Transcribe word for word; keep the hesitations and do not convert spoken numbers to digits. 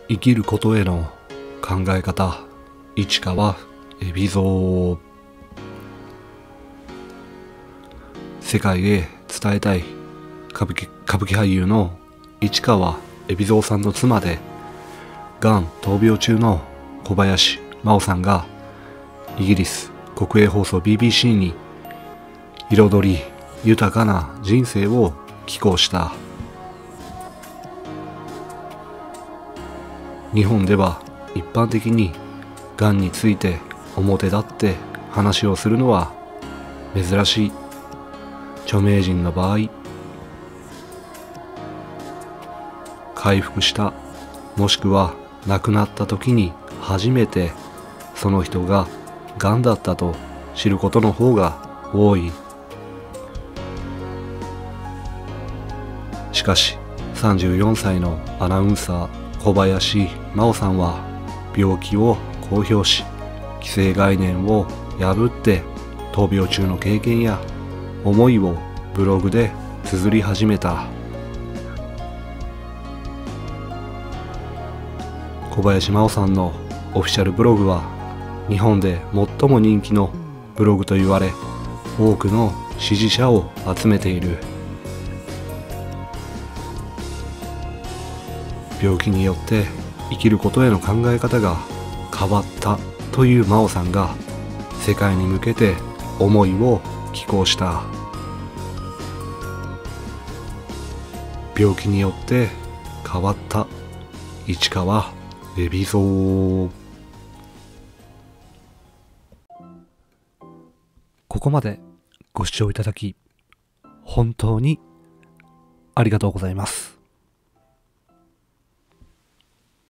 生きることへの考え方、市川海老蔵。世界へ伝えたい歌舞伎、歌舞伎俳優の市川海老蔵さんの妻で、がん闘病中の小林真央さんがイギリス国営放送 ビービーシー に彩り豊かな人生を寄稿した。日本では一般的にがんについて表立って話をするのは珍しい。著名人の場合、回復したもしくは亡くなった時に初めてその人ががんだったと知ることの方が多い。しかしさんじゅうよんさいのアナウンサー小林真央さんは病気を公表し、既成概念を破って闘病中の経験や思いをブログで綴り始めた。小林真央さんのオフィシャルブログは日本で最も人気のブログと言われ、多くの支持者を集めている。病気によって生きることへの考え方が変わったという真央さんが世界に向けて思いを寄稿した。病気によって変わった市川海老蔵。ここまでご視聴いただき本当にありがとうございます。